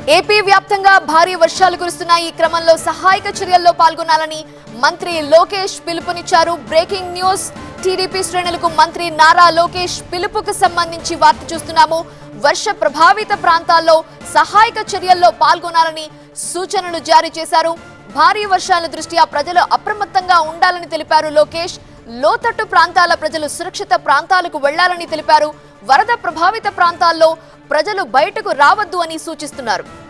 AP వ్యాప్తంగా భారీ వర్షాలు కురుస్తున్న ఈ క్రమంలో సహాయక చర్యల్లో పాల్గొనాలని మంత్రి లోకేష్ పిలుపునిచ్చారు. Breaking news. టీడీపీ శ్రేణులకు మంత్రి నారా లోకేష్ పిలుపుకు సంబంధించి వార్త చూస్తున్నాము. వర్ష ప్రభావిత ప్రాంతాల్లో సహాయక చర్యల్లో పాల్గొనాలని సూచనలు జారీ చేశారు. భారీ వర్షాల దృష్ట్యా ప్రజలు అప్రమత్తంగా ఉండాలని తెలిపారు లోకేష్. లోతట్టు ప్రాంతాల ప్రజలు సురక్షిత ప్రాంతాలకు వెళ్లాలని తెలిపారు. వరద ప్రభావిత ప్రాంతాల్లో ప్రజలు బయటకు రావద్దు అని సూచిస్తున్నారు.